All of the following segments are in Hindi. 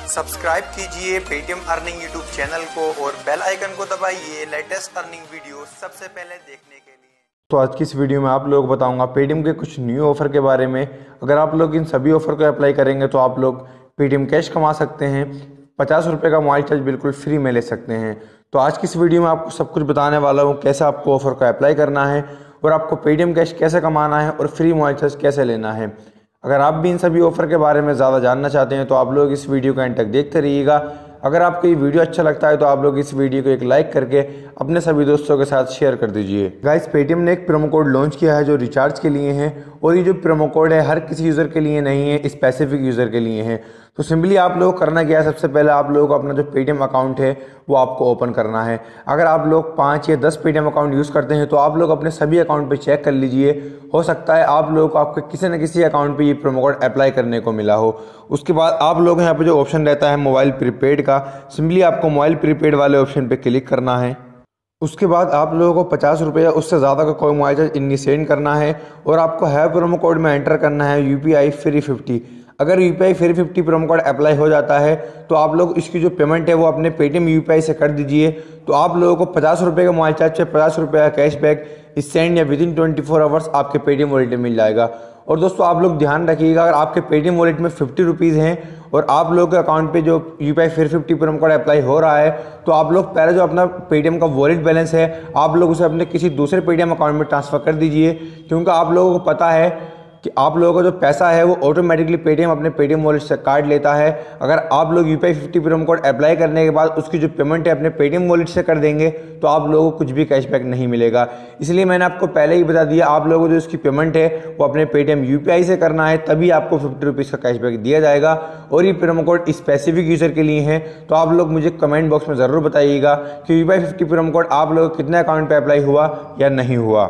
सब्सक्राइब कीजिए पेटीएम अर्निंग यूट्यूब चैनल को और बेल आइकन को दबाइए लेटेस्ट अर्निंग वीडियो सबसे पहले देखने के लिए। तो आज की इस वीडियो में आप लोग बताऊंगा पेटीएम के कुछ न्यू ऑफर के बारे में। अगर आप लोग इन सभी ऑफर को अप्लाई करेंगे तो आप लोग पेटीएम कैश कमा सकते हैं। 50 रुपये का मोबाइल चार्ज बिल्कुल फ्री में ले सकते हैं। तो आज की इस वीडियो में आपको सब कुछ बताने वाला हूँ, कैसे आपको ऑफर को अप्लाई करना है और आपको पेटीएम कैश कैसे कमाना है और फ्री मोबाइल चार्ज कैसे लेना है। अगर आप भी इन सभी ऑफर के बारे में ज़्यादा जानना चाहते हैं तो आप लोग इस वीडियो को एंड तक देखते रहिएगा। अगर आपको ये वीडियो अच्छा लगता है तो आप लोग इस वीडियो को एक लाइक करके अपने सभी दोस्तों के साथ शेयर कर दीजिए। गाइस, पेटीएम ने एक प्रोमो कोड लॉन्च किया है जो रिचार्ज के लिए है और ये जो प्रोमो कोड है हर किसी यूज़र के लिए नहीं है, स्पेसिफिक यूज़र के लिए है। तो सिंपली आप लोग करना क्या है, सबसे पहले आप लोगों को अपना जो पेटीएम अकाउंट है वो आपको ओपन करना है। अगर आप लोग 5 या 10 पेटीएम अकाउंट यूज़ करते हैं तो आप लोग अपने सभी अकाउंट पे चेक कर लीजिए। हो सकता है आप लोगों को आपके किसी न किसी अकाउंट पे ये प्रोमो कोड अप्लाई करने को मिला हो। उसके बाद आप लोग यहाँ पे जो ऑप्शन रहता है मोबाइल प्रीपेड का, सिंपली आपको मोबाइल प्रीपेड वाले ऑप्शन पे क्लिक करना है। उसके बाद आप लोगों को 50 रुपये या उससे ज़्यादा का कोई मोबाइल चार्ज इनिशिएट करना है और आपको है प्रोमो कोड में एंटर करना है UPI फ्री 50। अगर UPI free 50 promo code apply हो जाता है तो आप लोग इसकी जो पेमेंट है वो अपने पेटीएम UPI से कर दीजिए। तो आप लोगों को 50 रुपये का मोबाइल चार्ज से 50 रुपये का कैशबैक इंस्टेंट या विदिन 24 आवर्स आपके पेटीएम वॉलेट में मिल जाएगा। और दोस्तों आप लोग ध्यान रखिएगा, अगर आपके पेटीएम वॉलेट में 50 रुपीज़ हैं और आप लोगों के अकाउंट पे जो UPI free 50 promo code apply हो रहा है तो आप लोग पहले जो अपना पेटीएम का वॉलेट बैलेंस है आप लोग उसे अपने किसी दूसरे पेटीएम अकाउंट में ट्रांसफ़र कर दीजिए, क्योंकि आप लोगों को पता है कि आप लोगों का जो पैसा है वो ऑटोमेटिकली पेटीएम अपने पेटीएम वॉलेट से काट लेता है। अगर आप लोग UPI 50 प्रोमो कोड अप्लाई करने के बाद उसकी जो पेमेंट है अपने पेटीएम वॉलेट से कर देंगे तो आप लोगों को कुछ भी कैशबैक नहीं मिलेगा। इसलिए मैंने आपको पहले ही बता दिया, आप लोगों को जो इसकी पेमेंट है वो अपने पेटीएम UPI से करना है, तभी आपको 50 रुपीज़ का कैशबैक दिया जाएगा। और ये प्रोमो कोड स्पेसिफिक यूज़र के लिए है। तो आप लोग मुझे कमेंट बॉक्स में ज़रूर बताइएगा कि UPI 50 प्रोमो कोड आप लोगों को कितने अकाउंट पर अप्लाई हुआ या नहीं हुआ।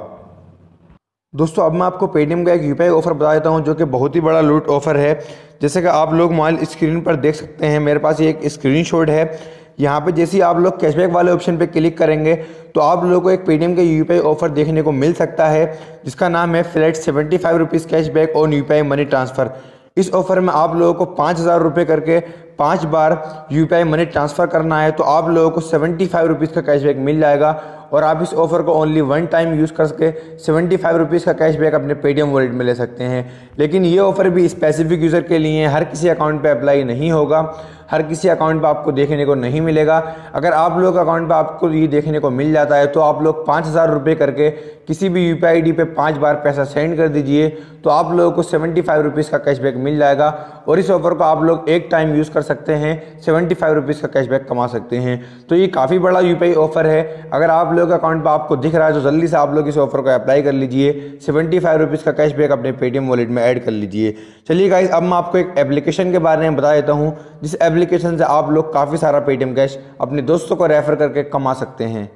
दोस्तों अब मैं आपको पेटीएम का एक UPI ऑफर बता देता हूं जो कि बहुत ही बड़ा लूट ऑफर है। जैसे कि आप लोग मोबाइल स्क्रीन पर देख सकते हैं, मेरे पास ये एक स्क्रीनशॉट है। यहाँ पे जैसे ही आप लोग कैशबैक वाले ऑप्शन पे क्लिक करेंगे तो आप लोगों को एक पेटीएम का UPI ऑफर देखने को मिल सकता है जिसका नाम है flat 75 rupees cashback on UPI money transfer. इस ऑफर में आप लोगों को 5000 रुपये करके 5 बार UPI मनी ट्रांसफ़र करना है तो आप लोगों को 75 रुपीज़ का कैशबैक मिल जाएगा। और आप इस ऑफर को ओनली 1 टाइम यूज़ करके 75 रुपीज़ का कैशबैक अपने पेटीएम वॉलेट में ले सकते हैं। लेकिन ये ऑफर भी स्पेसिफिक यूज़र के लिए है, हर किसी अकाउंट पे अप्लाई नहीं होगा, हर किसी अकाउंट पे आपको देखने को नहीं मिलेगा। अगर आप लोग अकाउंट पे आपको ये देखने को मिल जाता है तो आप लोग 5000 रुपये करके किसी भी UPI ID पे 5 बार पैसा सेंड कर दीजिए तो आप लोगों को 75 रुपीज़ का कैशबैक मिल जाएगा। और इस ऑफर को आप लोग 1 टाइम यूज़ कर सकते हैं, 75 रुपीज़ का कैशबैक कमा सकते हैं। तो ये काफ़ी बड़ा UPI ऑफर है। अगर आप लोग अकाउंट पर आपको दिख रहा है तो जल्दी से आप लोग इस ऑफर को अप्लाई कर लीजिए। 75 रुपीज़ का कैशबैक अपने पेटीएम वॉलेट में ऐड कर लीजिए। चलिए गाइस, अब मैं आपको एक एप्लीकेशन के बारे में बता देता हूँ जिस एप्लीकेशन से आप लोग काफ़ी सारा पेटीएम कैश अपने दोस्तों को रेफर करके कमा सकते हैं।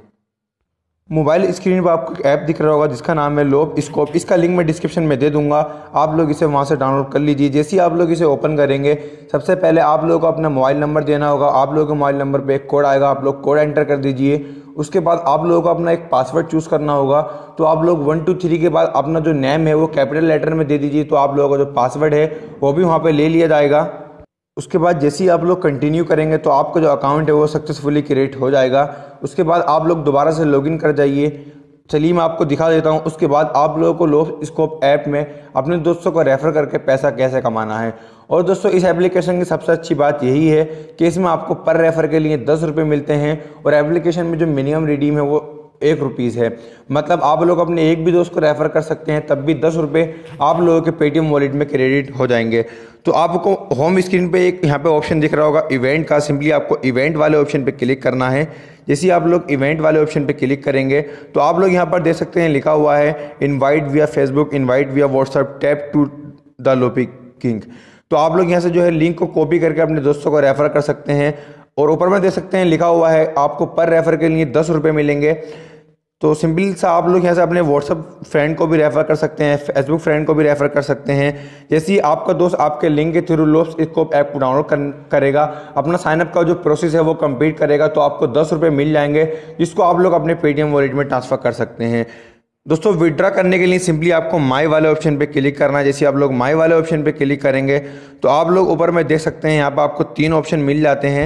मोबाइल स्क्रीन पर आपको एक ऐप दिख रहा होगा जिसका नाम है लोप स्कोप। इसका लिंक मैं डिस्क्रिप्शन में दे दूंगा, आप लोग इसे वहां से डाउनलोड कर लीजिए। जैसे ही आप लोग इसे ओपन करेंगे सबसे पहले आप लोगों को अपना मोबाइल नंबर देना होगा। आप लोगों के मोबाइल नंबर पे एक कोड आएगा, आप लोग कोड एंटर कर दीजिए। उसके बाद आप लोगों को अपना एक पासवर्ड चूज़ करना होगा। तो आप लोग 1 2 3 के बाद अपना जो नेम है वो कैपिटल लेटर में दे दीजिए तो आप लोगों का जो पासवर्ड है वो भी वहाँ पर ले लिया जाएगा। उसके बाद जैसे ही आप लोग कंटिन्यू करेंगे तो आपका जो अकाउंट है वो सक्सेसफुली क्रिएट हो जाएगा। उसके बाद आप लोग दोबारा से लॉगिन कर जाइए। चलिए मैं आपको दिखा देता हूँ। उसके बाद आप लोगों को लोप स्कोप ऐप में अपने दोस्तों को रेफर करके पैसा कैसे कमाना है। और दोस्तों इस एप्लीकेशन की सबसे अच्छी बात यही है कि इसमें आपको पर रेफर के लिए 10 रुपये मिलते हैं और एप्लीकेशन में जो मिनिमम रिडीम है वो 1 रुपीज़ है। मतलब आप लोग अपने एक भी दोस्त को रेफर कर सकते हैं, तब भी 10 रुपये आप लोगों के पेटीएम वॉलेट में क्रेडिट हो जाएंगे। तो आपको होम स्क्रीन पे एक यहाँ पे ऑप्शन दिख रहा होगा इवेंट का, सिंपली आपको इवेंट वाले ऑप्शन पे क्लिक करना है। जैसे ही आप लोग इवेंट वाले ऑप्शन पे क्लिक करेंगे तो आप लोग यहाँ पर देख सकते हैं लिखा हुआ है invite via Facebook, invite via WhatsApp, tap to the लोपी किंग। तो आप लोग यहाँ से जो है लिंक को कॉपी करके अपने दोस्तों को रेफर कर सकते हैं। और ऊपर में देख सकते हैं लिखा हुआ है आपको पर रेफर के लिए 10 रुपये मिलेंगे। तो सिंपल सा आप लोग यहाँ से अपने व्हाट्सअप फ्रेंड को भी रेफर कर सकते हैं, फेसबुक फ्रेंड को भी रेफर कर सकते हैं। जैसे ही आपका दोस्त आपके लिंक के थ्रू लोप स्कोप ऐप को डाउनलोड करेगा, अपना साइनअप का जो प्रोसेस है वो कंप्लीट करेगा तो आपको 10 रुपये मिल जाएंगे जिसको आप लोग अपने पेटीएम वॉलेट में ट्रांसफ़र कर सकते हैं। दोस्तों विड्रा करने के लिए सिंपली आपको माई वाले ऑप्शन पे क्लिक करना है। जैसे आप लोग माई वाले ऑप्शन पे क्लिक करेंगे तो आप लोग ऊपर में देख सकते हैं यहाँ पे आपको 3 ऑप्शन मिल जाते हैं।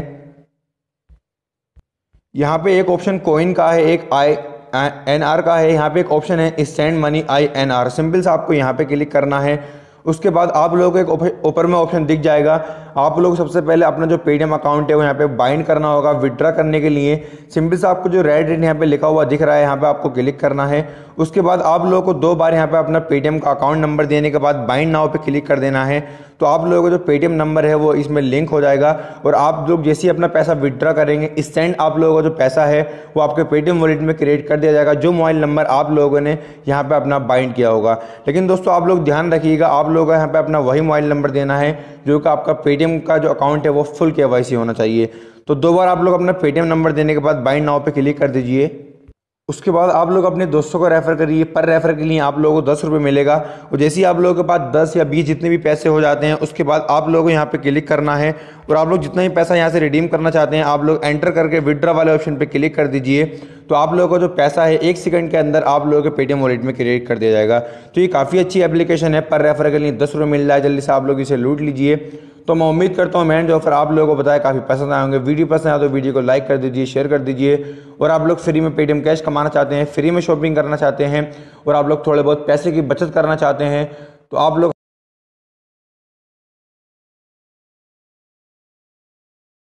यहाँ पे एक ऑप्शन कॉइन का है, एक INR का है, यहाँ पे एक ऑप्शन है सेंड मनी INR। सिंपल से आपको यहाँ पे क्लिक करना है। उसके बाद आप लोगों को एक ऊपर में ऑप्शन दिख जाएगा। आप लोग सबसे पहले अपना जो पेटीएम अकाउंट है वो यहाँ पे बाइंड करना होगा विड्रा करने के लिए। सिंपल से आपको जो रेड यहाँ पे लिखा हुआ दिख रहा है यहाँ पे आपको क्लिक करना है। उसके बाद आप लोगों को 2 बार यहाँ पे अपना पेटीएम का अकाउंट नंबर देने के बाद बाइंड नाउ पे क्लिक कर देना है। तो आप लोगों का जो पेटीएम नंबर है वो इसमें लिंक हो जाएगा और आप लोग जैसे ही अपना पैसा विड्रा करेंगे इंस्टेंट आप लोगों का जो पैसा है वो आपके पेटीएम वॉलेट में क्रिएट कर दिया जाएगा, जो मोबाइल नंबर आप लोगों ने यहाँ पे अपना बाइंड किया होगा। लेकिन दोस्तों आप लोग ध्यान रखिएगा, आप लोगों को यहाँ पे अपना वही मोबाइल नंबर देना है जो कि आपका पेटीएम का जो अकाउंट है वो फुल KYC होना चाहिए। तो 2 बार आप लोग अपना पेटीएम नंबर देने के बाद बाइंड नाउ पे क्लिक कर दीजिए। उसके बाद आप लोग अपने दोस्तों को रेफर करिए। पर रेफर के लिए आप लोगों को 10 रुपये मिलेगा और जैसे ही आप लोगों के पास 10 या 20 जितने भी पैसे हो जाते हैं उसके बाद आप लोगों को यहाँ पे क्लिक करना है और आप लोग जितना ही पैसा यहाँ से रिडीम करना चाहते हैं आप लोग एंटर करके विड्रा वाले ऑप्शन पे क्लिक कर दीजिए। तो आप लोगों का जो पैसा है 1 सेकंड के अंदर आप लोगों के पेटीएम वॉलेट में क्रिएट कर दिया जाएगा। तो ये काफ़ी अच्छी एप्लीकेशन है। पर रेफर के लिए 10 रुपये मिल रहा है, जल्दी से आप लोग इसे लूट लीजिए। तो मैं उम्मीद करता हूँ मैंने जो ऑफर आप लोगों को बताया काफ़ी पसंद आए होंगे। वीडियो पसंद आया तो वीडियो को लाइक कर दीजिए, शेयर कर दीजिए। और आप लोग फ्री में पेटीएम कैश कमाना चाहते हैं, फ्री में शॉपिंग करना चाहते हैं और आप लोग थोड़े बहुत पैसे की बचत करना चाहते हैं तो आप लोग